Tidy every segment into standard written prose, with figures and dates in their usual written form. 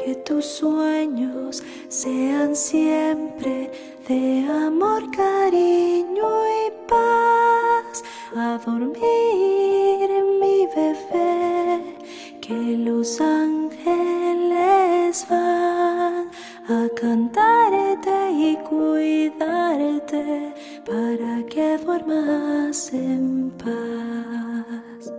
que tus sueños sean siempre de amor, cariño y paz. A dormir, mi bebé, que los ángeles van a cantarte y cuidarte para que duermas en paz.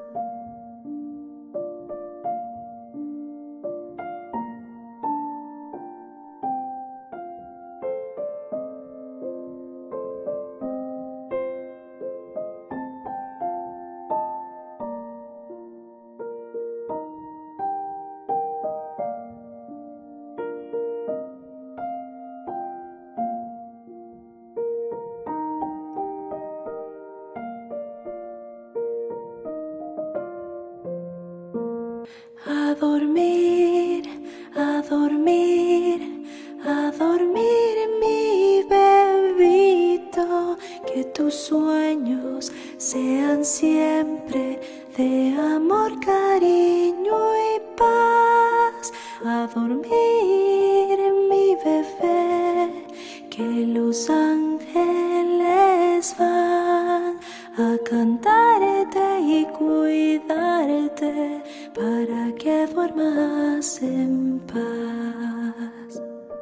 A dormir, a dormir, a dormir, mi bebito, que tus sueños sean siempre de amor, cariño y paz. A dormir, mi bebé, que los ángeles van a cantarte y cuidarte para que duermas en paz.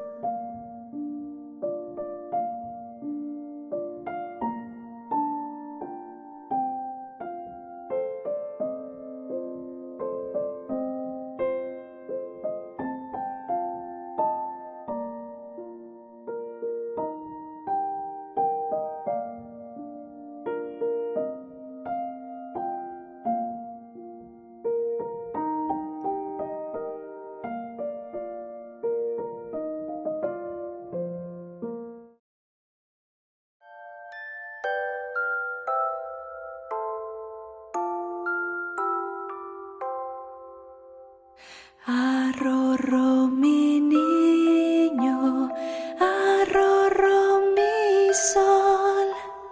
Arrorró mi niño, arrorró mi sol,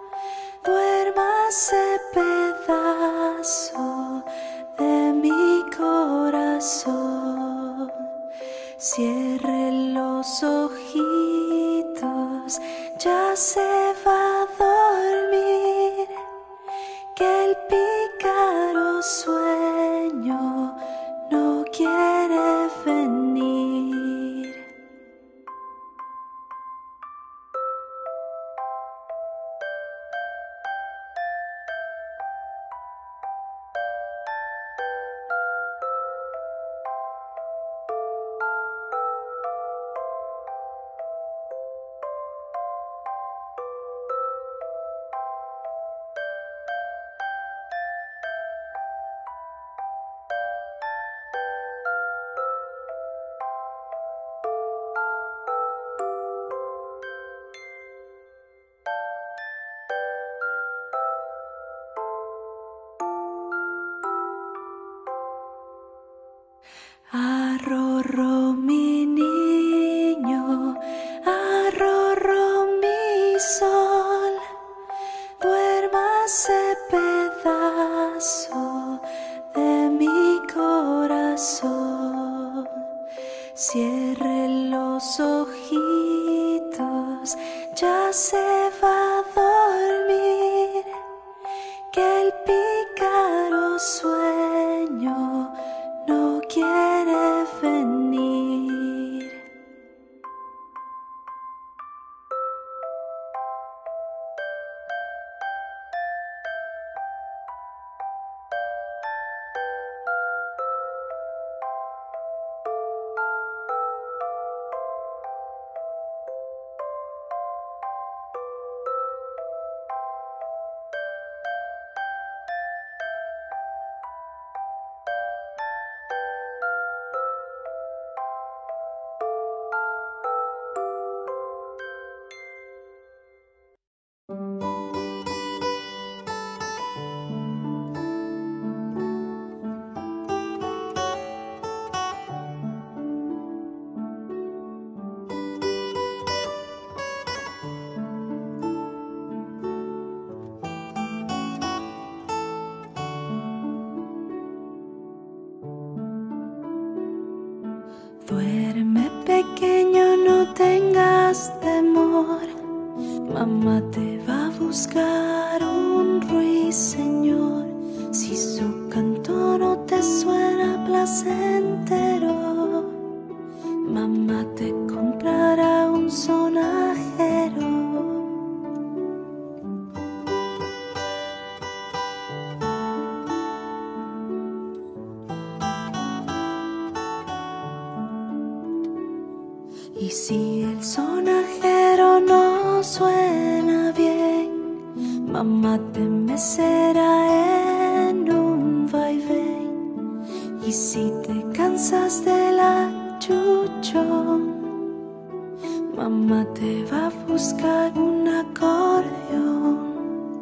duérmase pedazo de mi corazón. Cierre los ojitos, ya se va a dormir, que el pícaro sueño no quiere venir. Arrorró mi niño, arrorró mi sol, duérmase pedazo de mi corazón. Cierre los ojitos, ya se va a dormir, que el pícaro sueño no quiere venir. Duerme pequeño, no tengas temor. Mamá te va a buscar un ruiseñor. Si su canto no te suena placentero, mamá te comprará un sonajero. Y si el sonajero no suena bien, mamá te mecerá en un vaivén. Y si te cansas del achuchón, mamá te va a buscar un acordeón.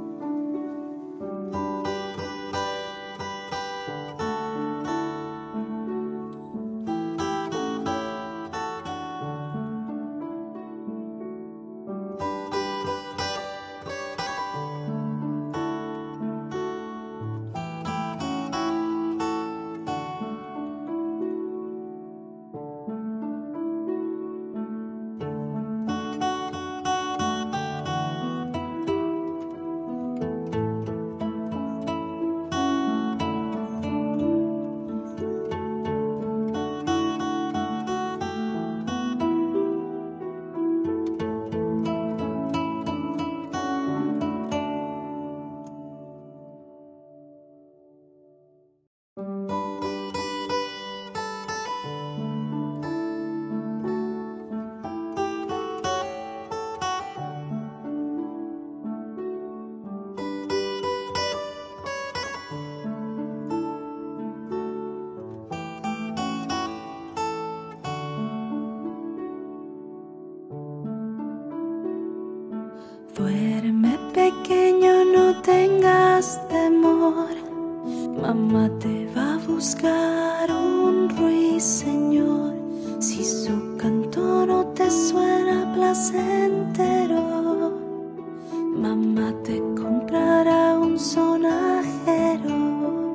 Duerme pequeño, no tengas temor. Mamá te va a buscar un ruiseñor. Si su canto no te suena placentero, mamá te comprará un sonajero.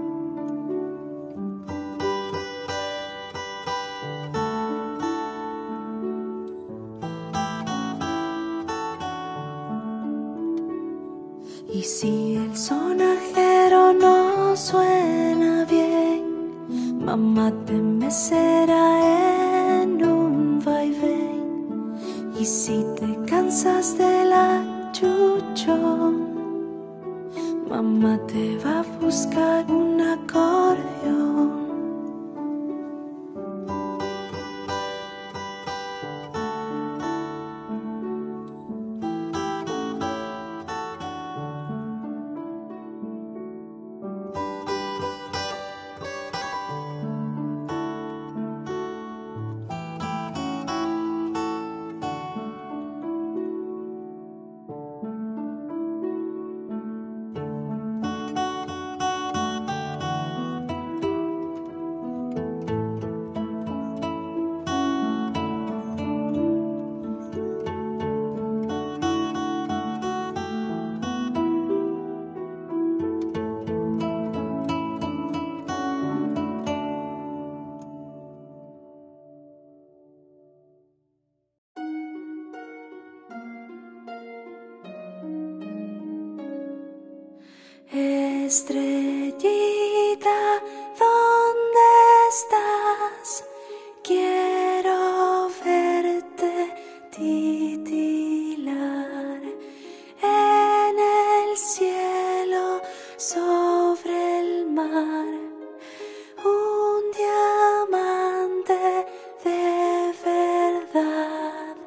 Y si el sonajero no suena bien, mamá te mecerá en un vaivén. Y si te cansas del achuchón, mamá te va a buscar un acordeón. Estrellita, ¿dónde estás? Quiero verte titilar en el cielo sobre el mar. Un diamante de verdad.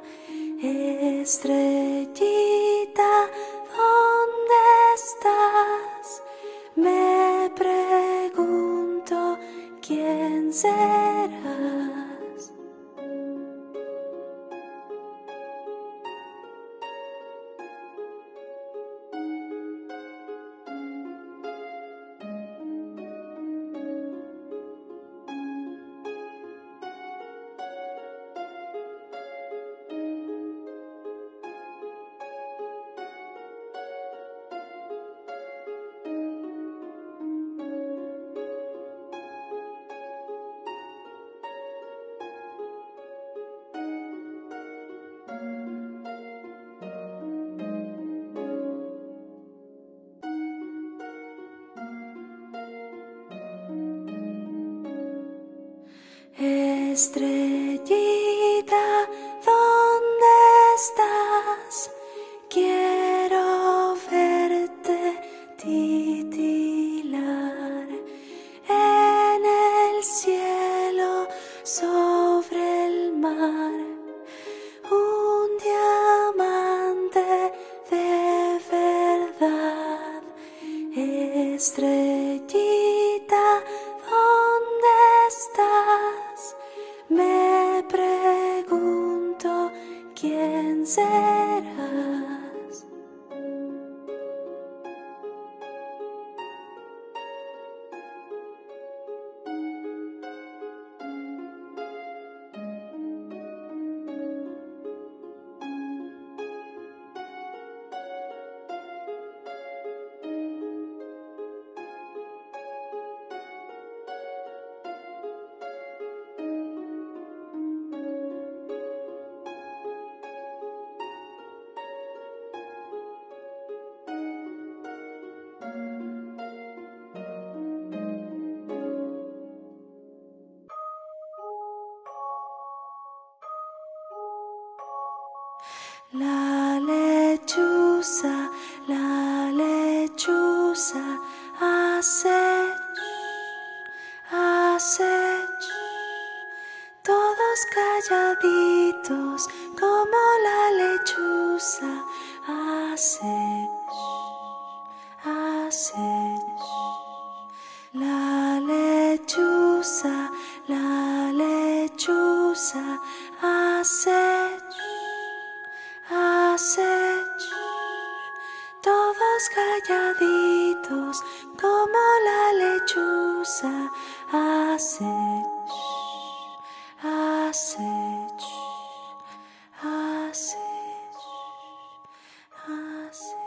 Estrellita, ¿dónde estás? Me pregunto quién serás. Estrellita, ¿dónde estás? Quiero verte titilar en el cielo sobre el mar, un diamante de verdad. Estrellita, ¿dónde estás? Me pregunto quién serás. La lechuza hace ch, todos calladitos como la lechuza hace ch. La lechuza hace ch, todos calladitos como la lechuza hace ch, hace ch, hace ch, hace ch.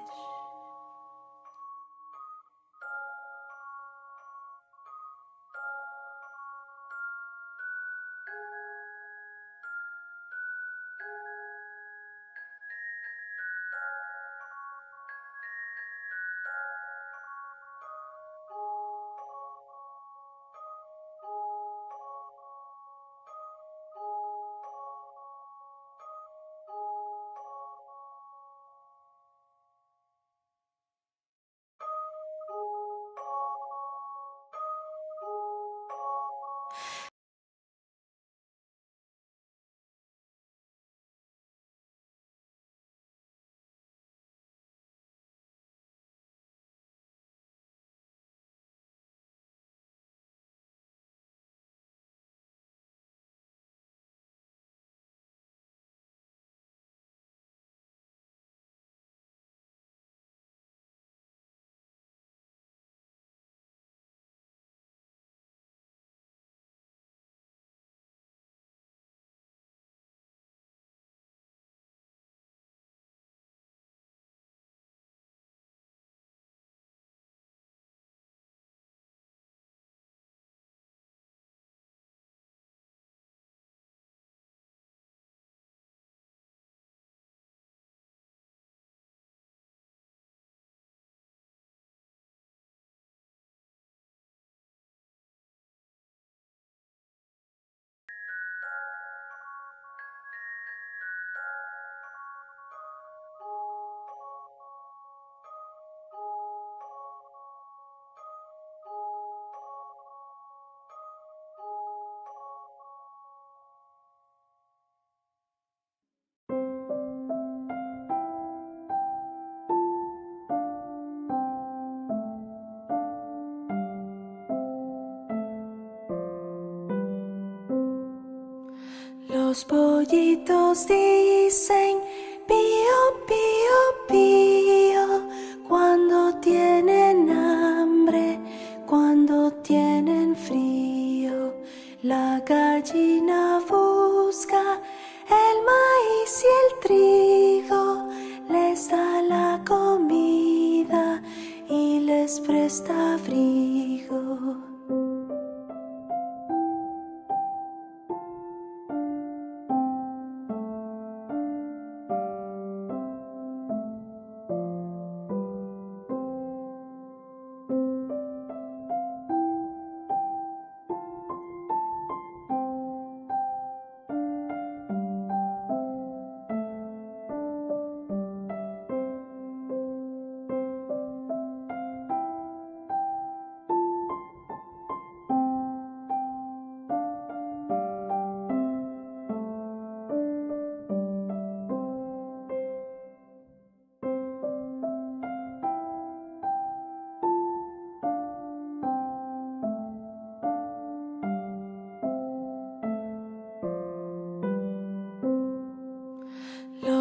Los pollitos dicen pío, pío, pío cuando tienen hambre, cuando tienen frío. La gallina busca el maíz y el trigo, les da la comida y les presta abrigo.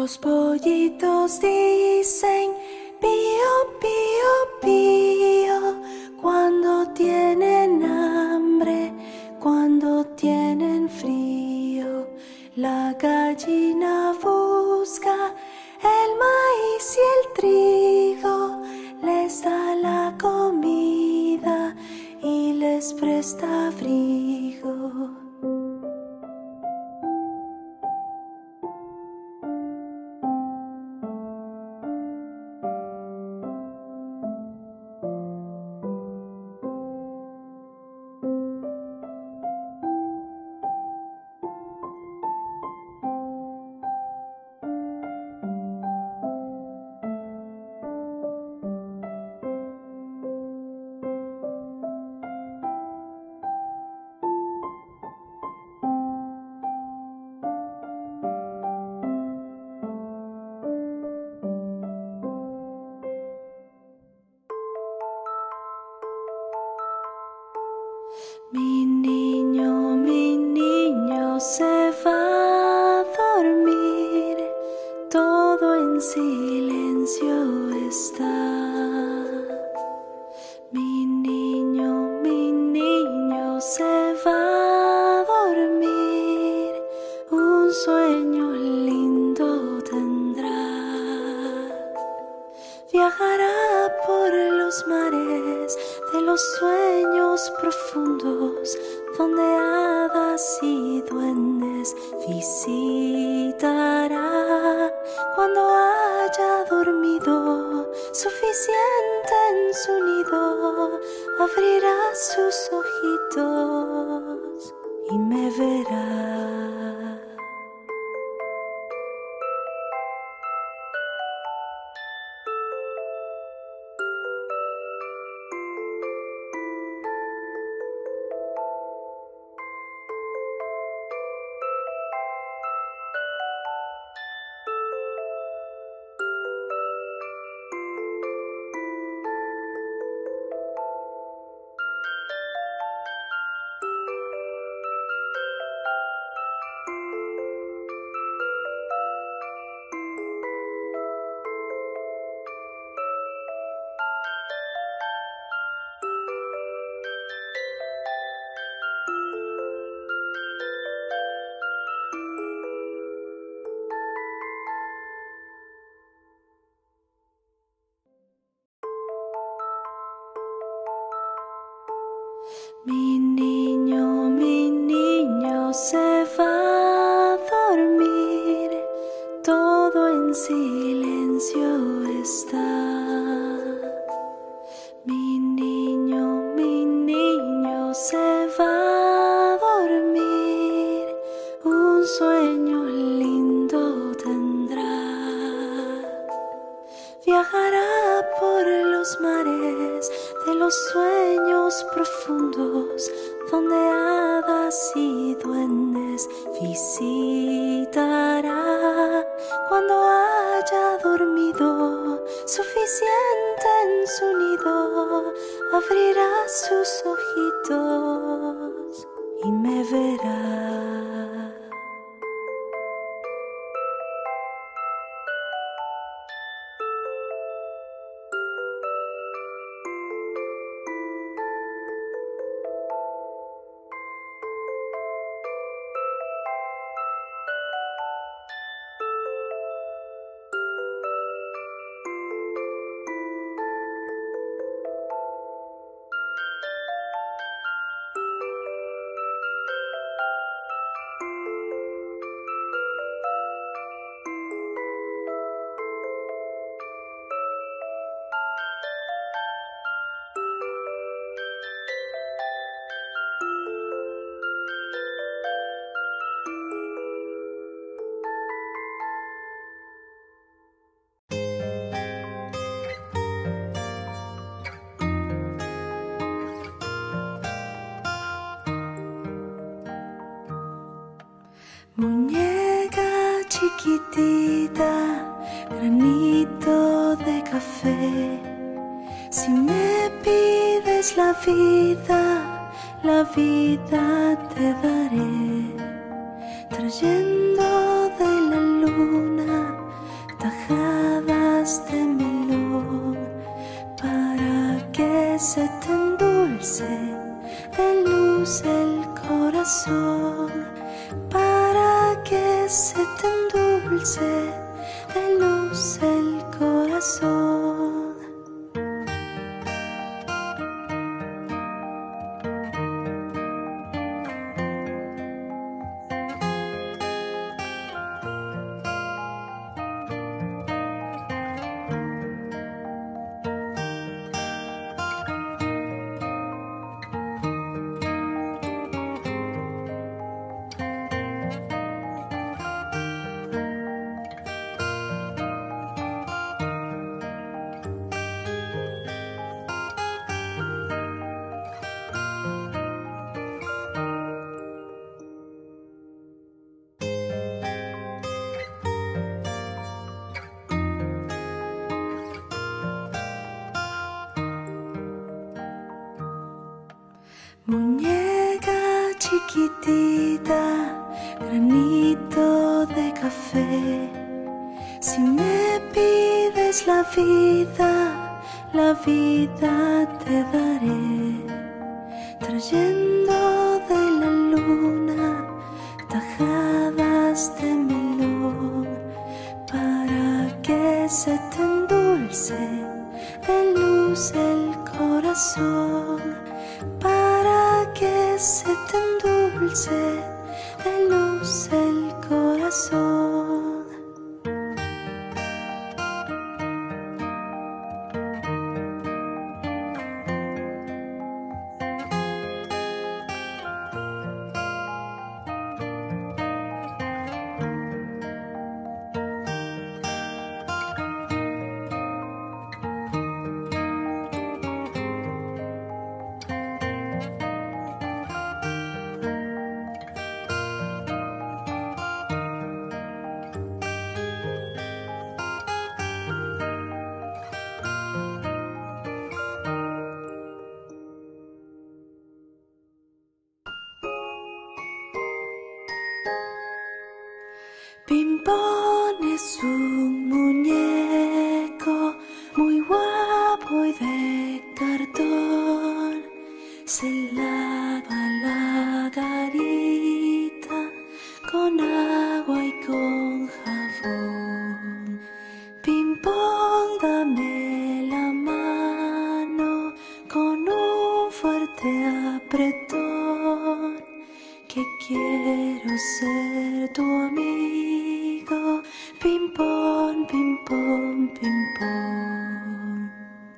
Los pollitos dicen pío, pío, pío cuando tienen hambre, cuando tienen frío. La gallina busca el maíz y el trigo, les da la comida y les presta abrigo. Mi niño se va a dormir, todo en silencio está. Mi niño se va a dormir, un sueño lindo tendrá. Viajará por los mares de los sueños profundos, donde hadas y duendes visitará. Cuando haya dormido suficiente en su nido, abrirá sus ojitos y me verá. Mi niño se va a dormir, todo en silencio está. Mi niño se va a dormir, un sueño lindo tendrá. Viajará por los mares de los sueños profundos, donde hadas y duendes visitará. Cuando haya dormido suficiente en su nido, abrirá sus ojitos y me verá. Muñeca chiquitita, granito de café, si me pides la vida te daré, trayendo de la luna se te endulce de luz el corazón, para que se te endulce de luz el corazón. Muñeca chiquitita, granito de café, si me pides la vida te daré, trayendo de la luna tajadas de melón, para que se te endulce de luz el corazón, para que se te endulce de luz el corazón. Pimpón es un muñeco muy guapo y de cartón. Se lava la garita con agua y con jabón. Pimpón, dame la mano con un fuerte apretón, que quiero ser tu amigo. Pimpón, pimpón, pimpón.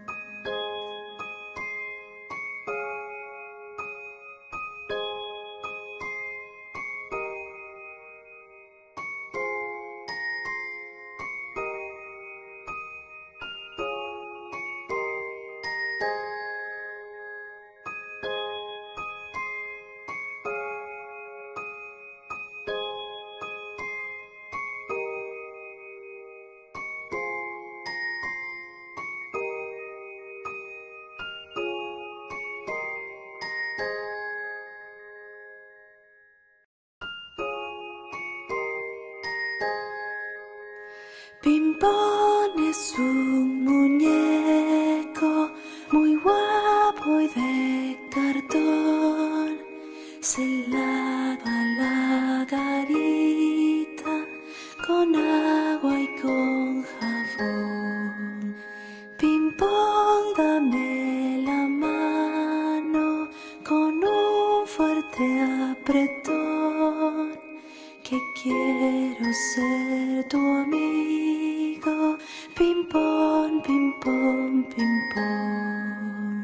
Pimpón es un muñeco muy guapo y de cartón. Se lava la garita con agua y con jabón. Pimpón, dame la mano con un fuerte apretón, que quiero ser tu amigo. Pimpón, pimpón, pimpón.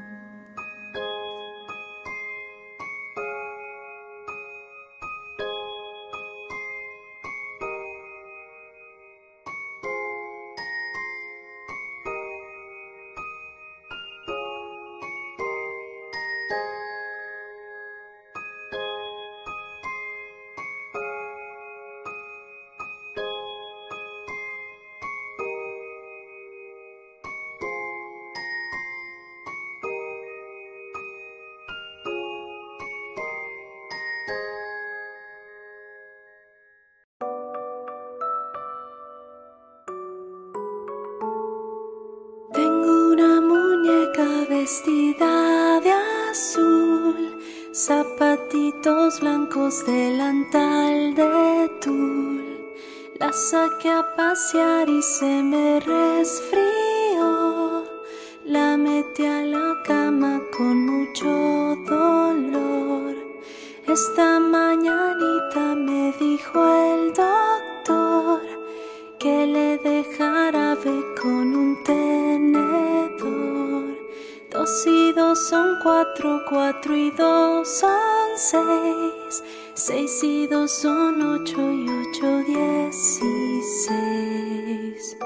vestida de azul, zapatitos blancos, delantal de tul. La saqué a pasear y se me resfrió. La metí a la cama con mucho dolor. Esta mañanita me dijo el doctor que le dejara ver con un tenedor. 2 y 2 son 4, 4 y 2 son 6, 6 y 2 son 8 y 8, 16.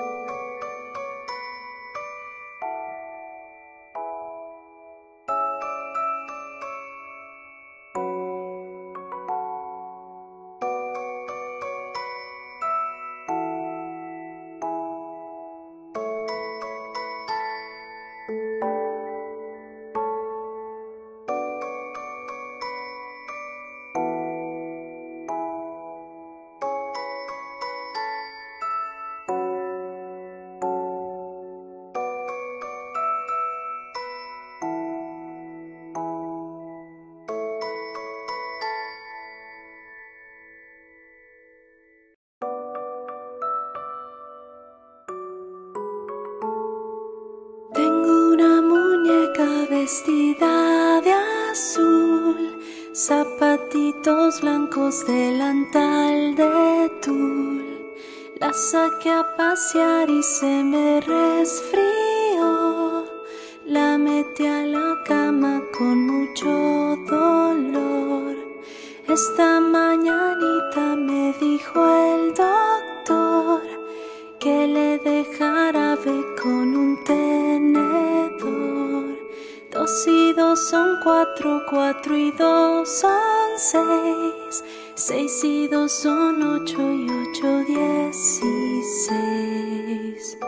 Vestida de azul, zapatitos blancos, delantal de tul. La saqué a pasear y se me resfrió. La metí a la cama con mucho dolor. Esta mañanita me dijo el doctor que le dejara ver con un tenedor. 2 y 2 son 4, 4 y 2 son 6, 6 y 2 son 8 y 8, 16.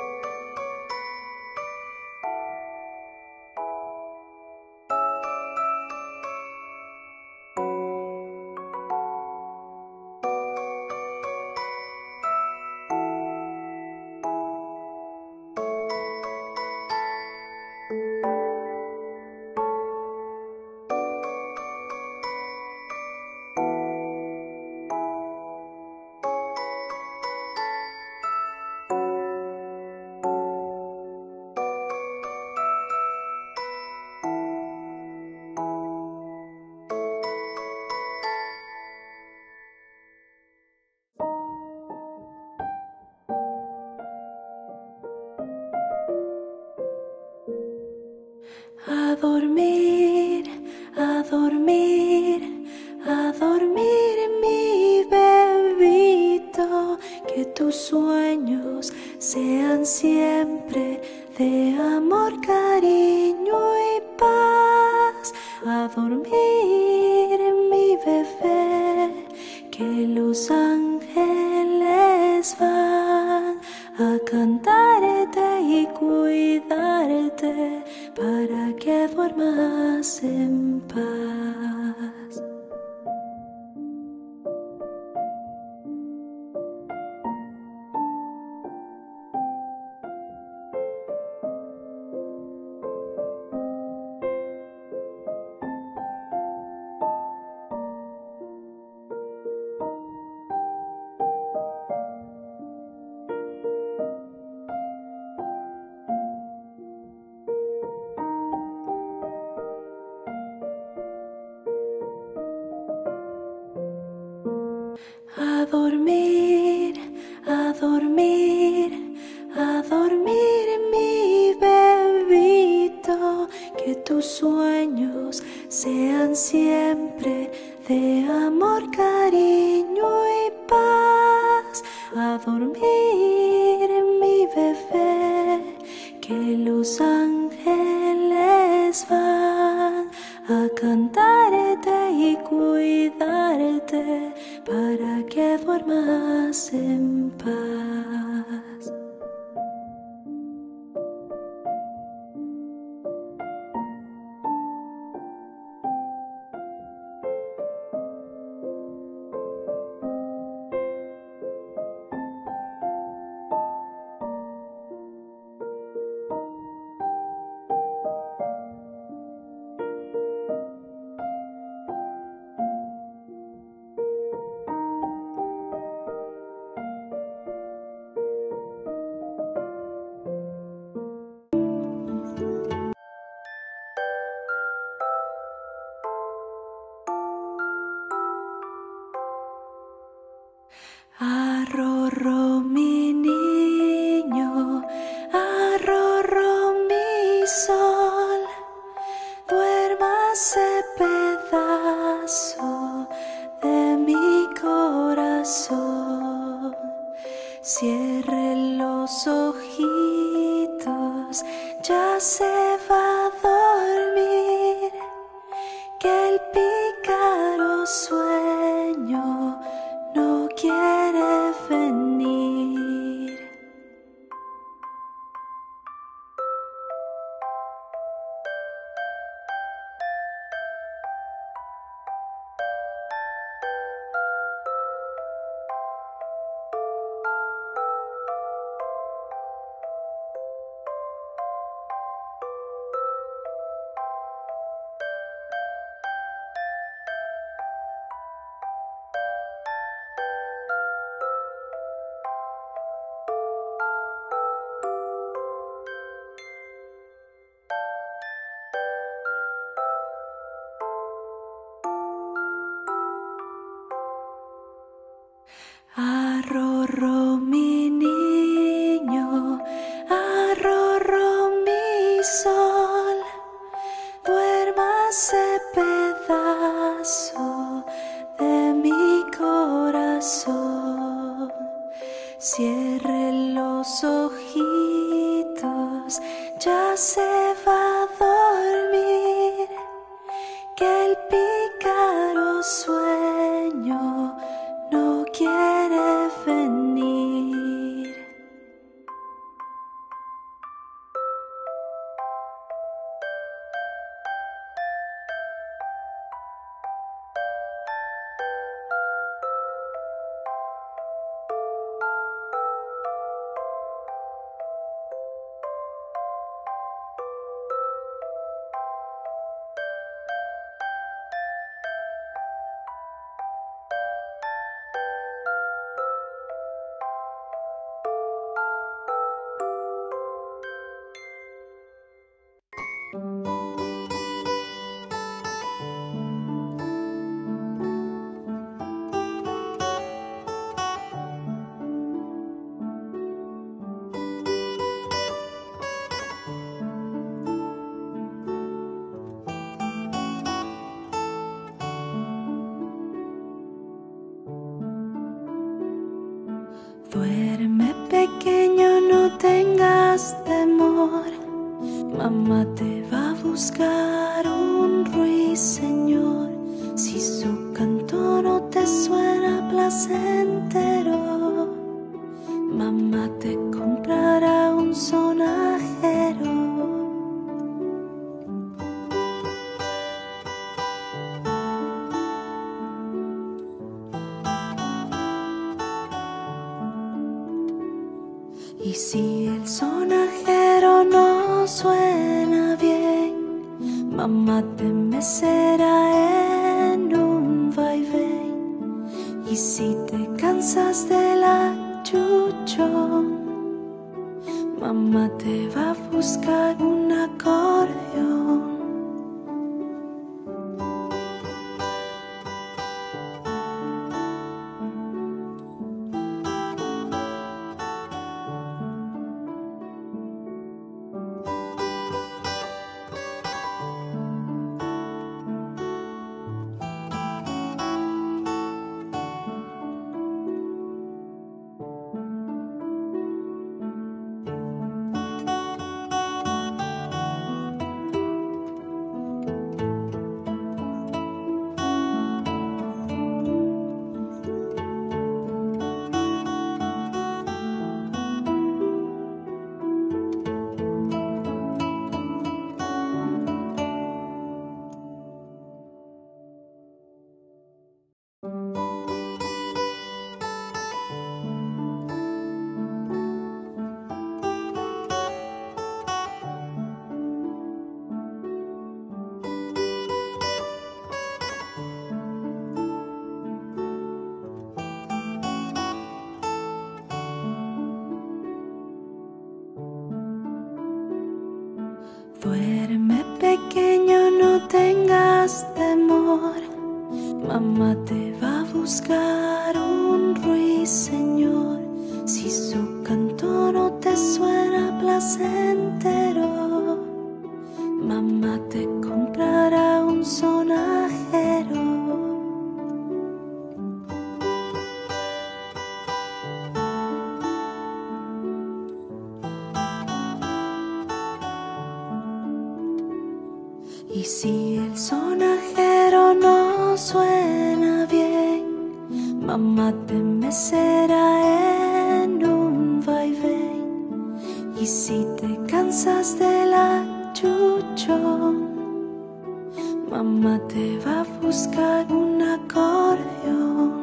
A dormir, a dormir, a dormir, mi bebito, que tus sueños sean siempre de amor, cariño y paz. A dormir, mi bebé, que los ángeles van a cantarte y cuidarte para que duermas en paz. A dormir, a dormir, a dormir, mi bebito, que tus sueños sean siempre de amor, cariño y paz. A dormir, mi bebé, que los ángeles van a cantarte y cuidarte para que duermas en paz. Cierre los ojitos, ya se va a dormir, que el pícaro sueño no quiere venir. Arrorró mi niño, arrorró mi sol, duérmase pedazo de mi corazón. Cierre los ojitos, ya se va a dormir, que el pícaro sueño no quiere venir. Duerme pequeño, no tengas temor, mamá te va a buscar un ruiseñor. Si su canto no te suena placentero, mamá te comprará un sonajero. Y si el sonajero no suena bien, mamá te mecerá en un vaivén. Y si te cansas de la chuchón, mamá te va a buscar un acordeón. Duerme pequeño, no tengas temor, mamá te va a buscar un ruiseñor. Si su canto no te suena placentero, mamá te comprará un sonajero. Y si el sonajero no suena bien, mamá te mecerá en un vaivén. Y si te cansas de la chuchón, mamá te va a buscar un acordeón.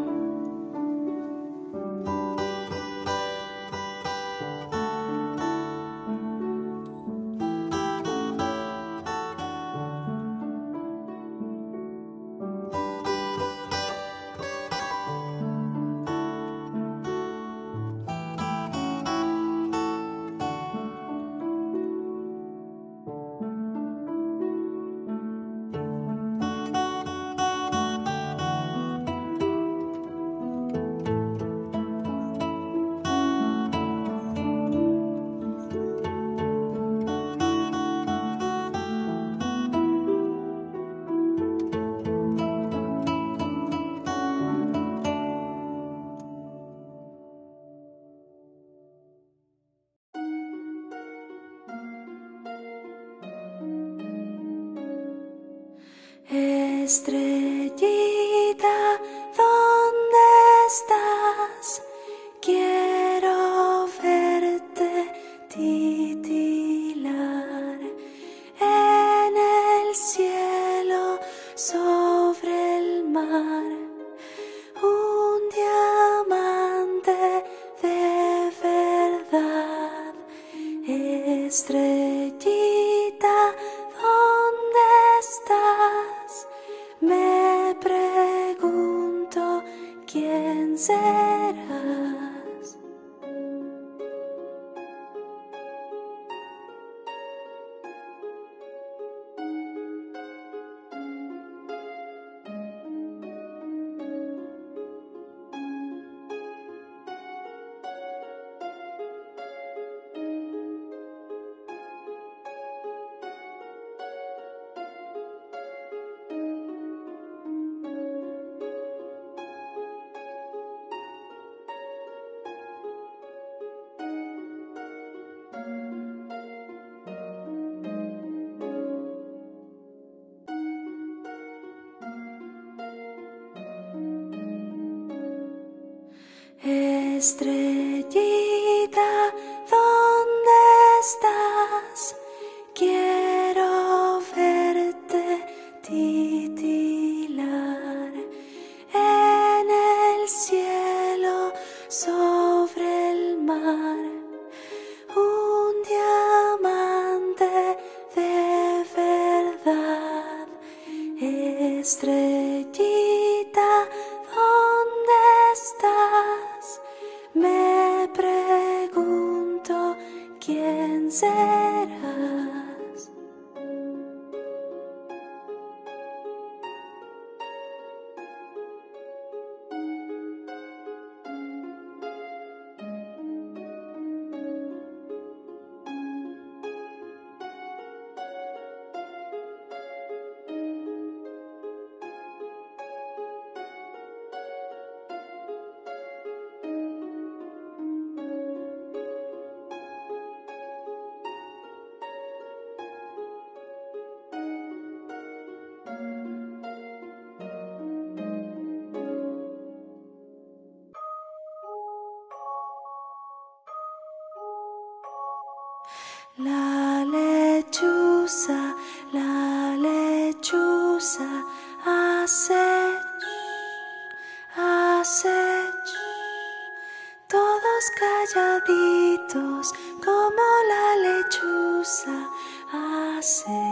Estrellita, ¿dónde estás? Quiero verte titilar en el cielo sobre el mar, un diamante de verdad. Estrellita, ¿dónde estás? Me pregunto quién serás. Estrellita, ¿dónde estás? Quiero verte titilar en el cielo sobre el mar, un diamante de verdad. Estrellita, ¿dónde estás? Me pregunto quién serás. La lechuza hace todos calladitos como la lechuza hace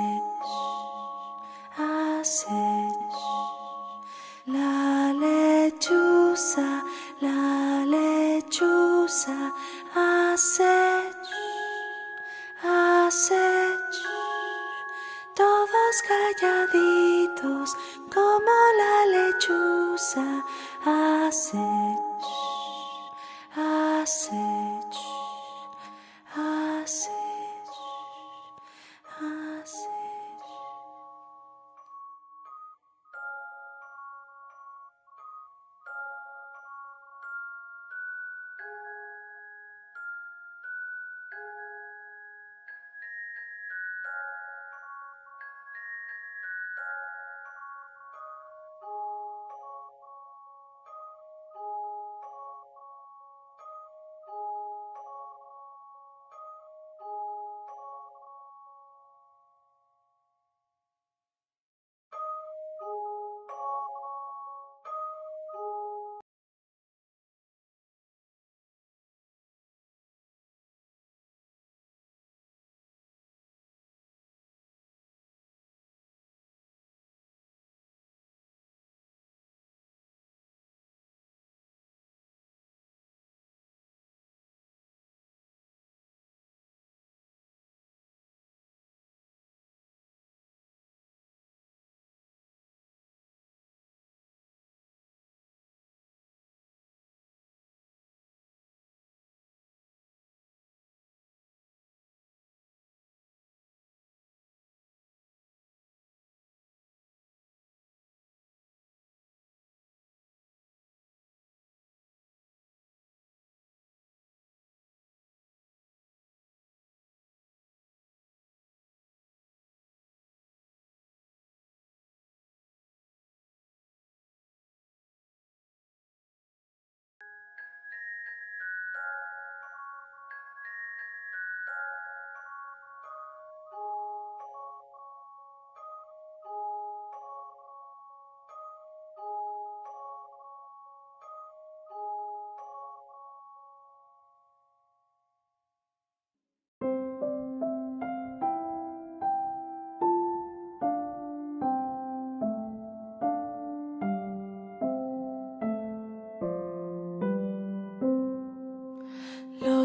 la lechuza hace todos calladitos como la lechuza hace.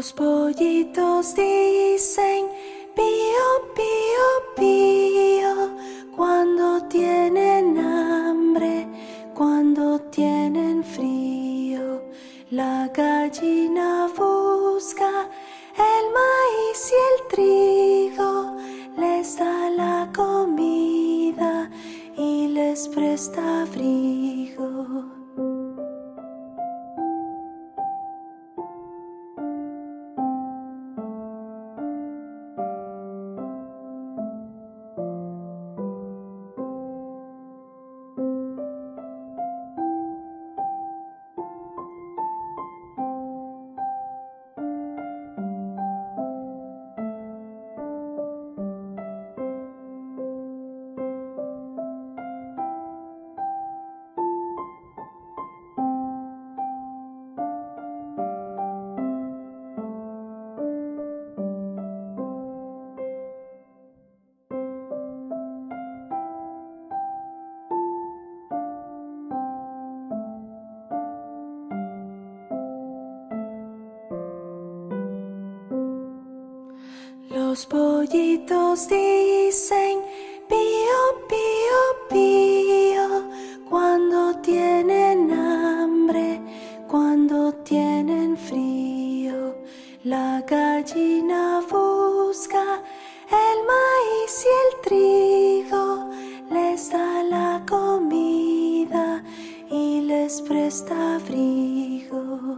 Los pollitos dicen pío, pío, pío cuando tienen hambre, cuando tienen frío. La gallina busca el maíz y el trigo, les da la comida y les presta abrigo. Los pollitos dicen pío, pío, pío cuando tienen hambre, cuando tienen frío. La gallina busca el maíz y el trigo, les da la comida y les presta abrigo.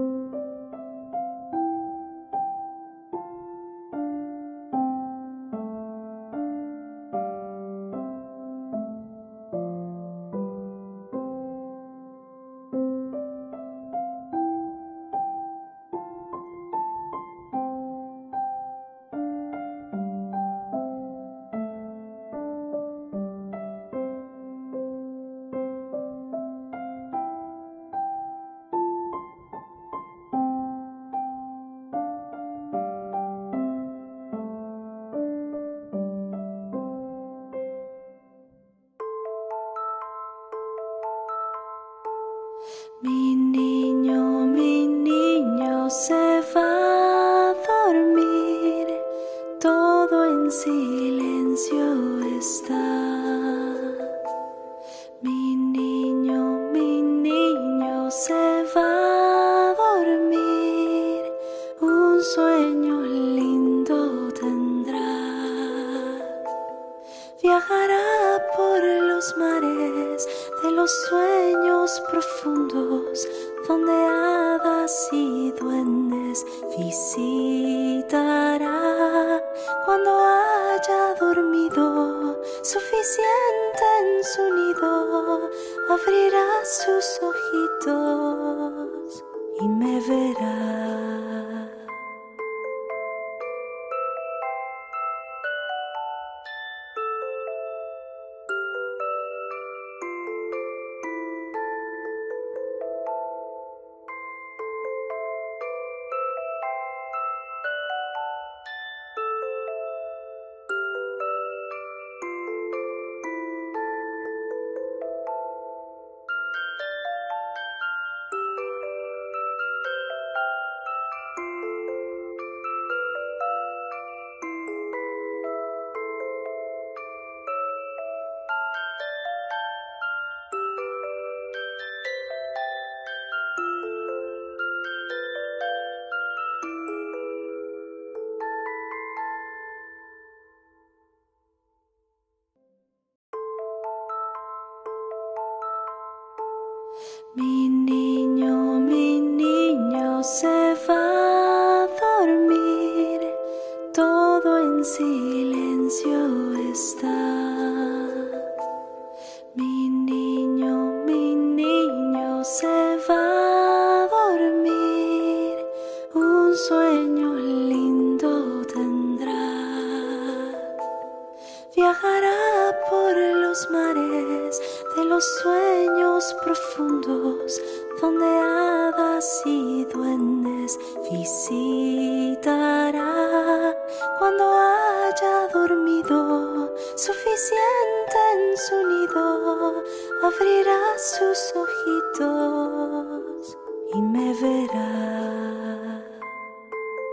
Mi niño se va a dormir, todo en silencio está. Mi niño se va a dormir, un sueño lindo tendrá. Viajará por los mares de los sueños profundos, donde hadas y duendes visitará. Cuando haya dormido suficiente en su nido, abrirá sus ojitos y me verá. Mi niño se va a dormir, todo en silencio está. Mi niño se va a dormir, un sueño lindo tendrá. Viajará por los mares de los sueños profundos, donde hadas y duendes visitará. Cuando haya dormido suficiente en su nido, abrirá sus ojitos y me verá.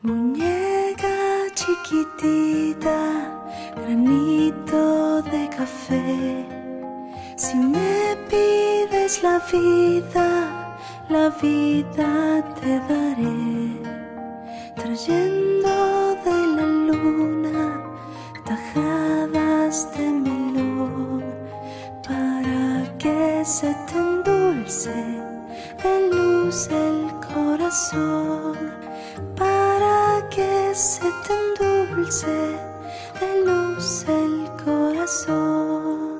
Muñeca chiquitita, granito de café. Si me pides la vida te daré. Trayendo de la luna tajadas de melón, para que se te endulce de luz el corazón, para que se te endulce de luz el corazón.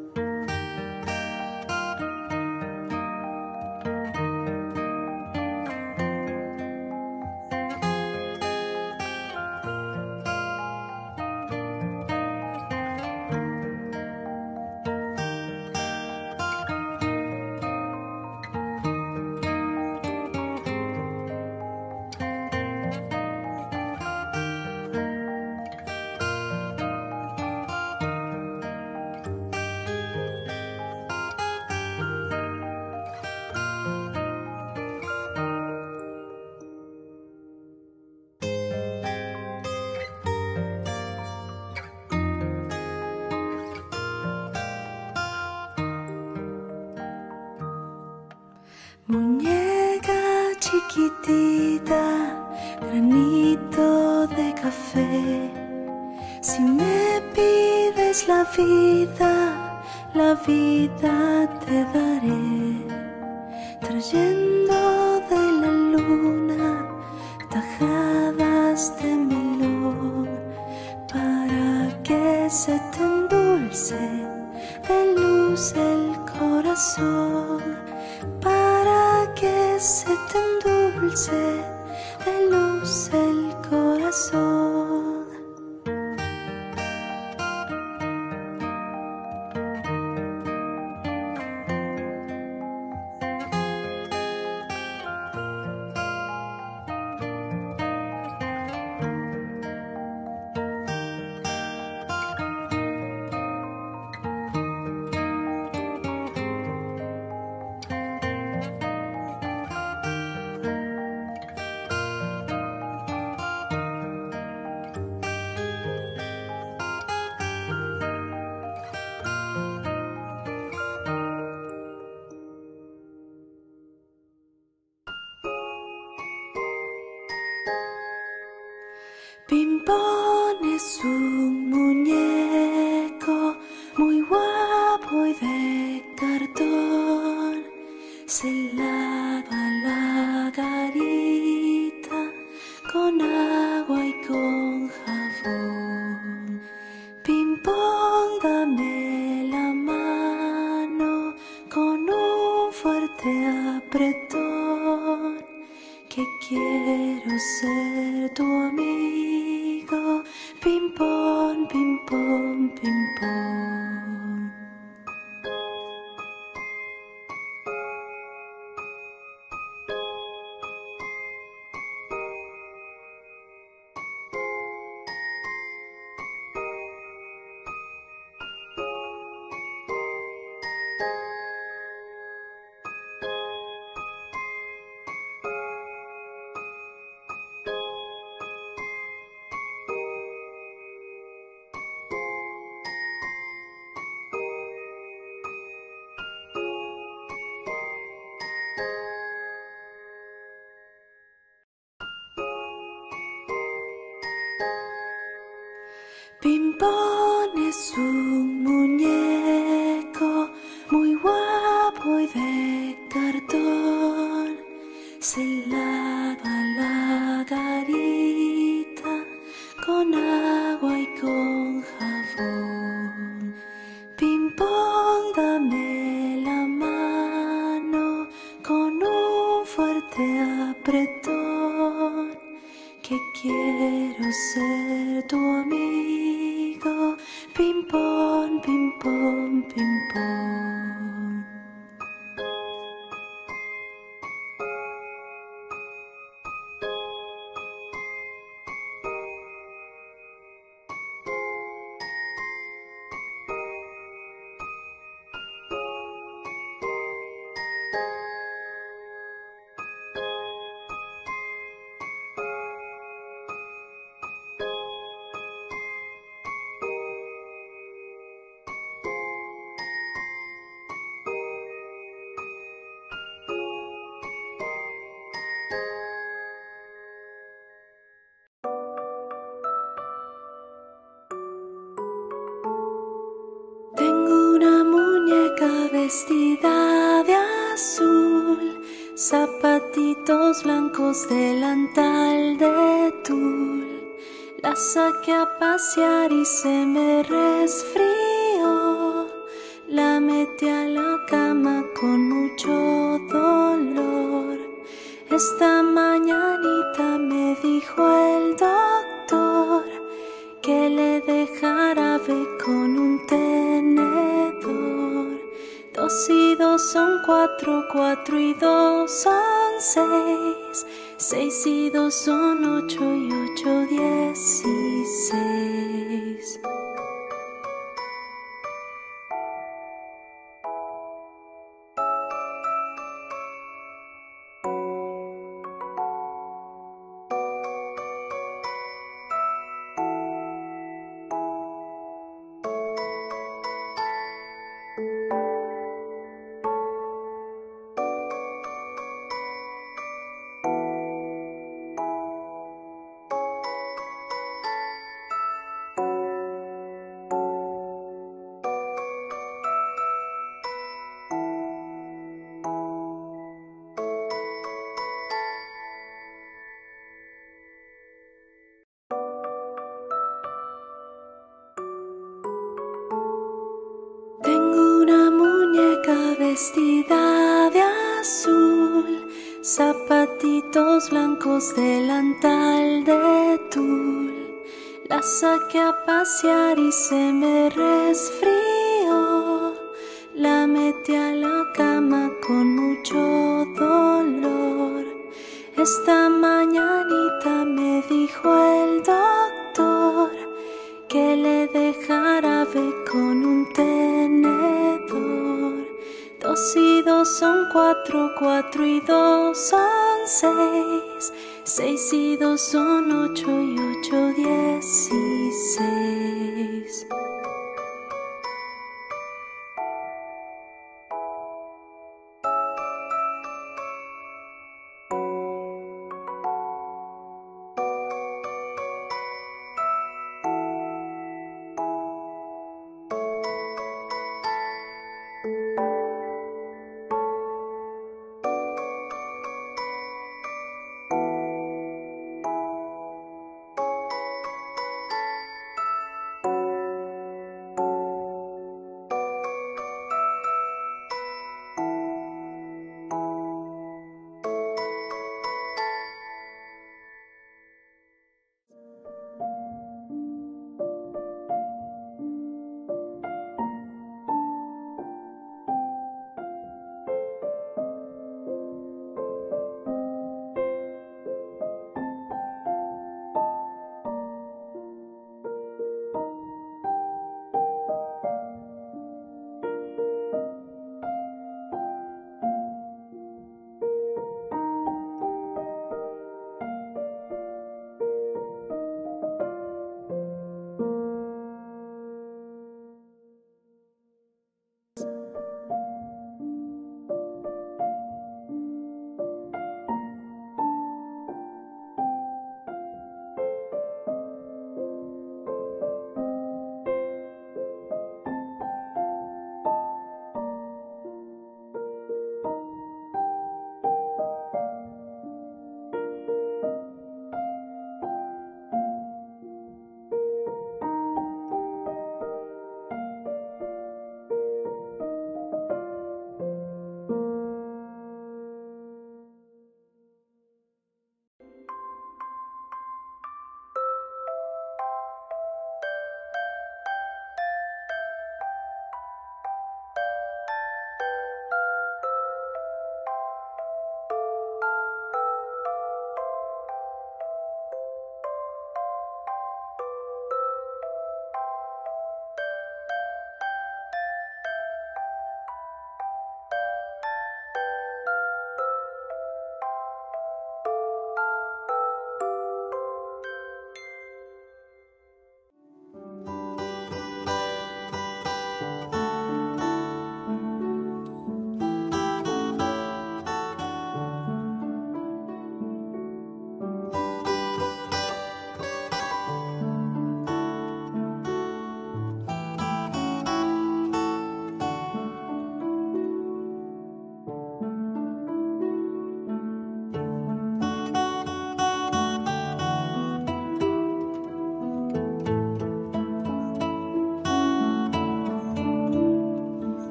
Muñeca chiquitita, granito de café. Si me pides la vida te daré. Trayendo de la luna tajadas de melón, para que se te endulce de luz el corazón, para que se te endulce de luz el corazón. Pimpón es un muñeco muy guapo y de cartón. Se lava la garita con agua y con jabón. Pimpón, dame la mano con un fuerte apretón, que quiero ser tu amigo. Pimpón, pimpón, pimpón. Pimpón es un muñeco muy guapo y de cartón. Se lava la garita con agua y con jabón. Pimpón, dame la mano con un fuerte apretón, que quiero ser tu amigo. Pimpón, pimpón, pimpón. vestida de azul, zapatitos blancos, delantal de tul. La saqué a pasear y se me resfrió. La metí a la cama con mucho dolor. Esta mañanita me dijo el doctor que le dejara ver con un tenedor. 2 y 2 son 4, 4 y 2 son 6, 6 y 2 son 8 y 8, 16. Vestida de azul, zapatitos blancos, delantal de tul. La saqué a pasear y se me resfrió. La metí a la cama con mucho dolor. Esta mañanita me dijo el doctor que le dejara ver con un tenedor. 2 y 2 son 4, 4 y 2 son 6, 6 y 2 son 8 y 8, 16.